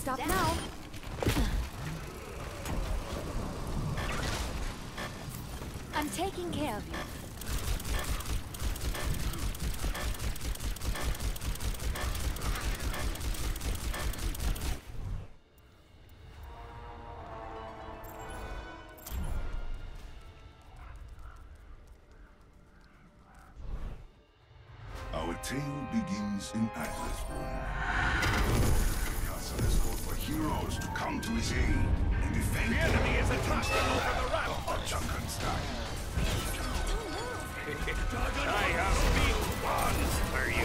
stop now. I'm taking care of you. Our tale begins in Atlas Room. Castle has called for heroes to come to his aid and defend. The enemy is attacking over the ramp. Dr. Junkenstein. I have been one for you.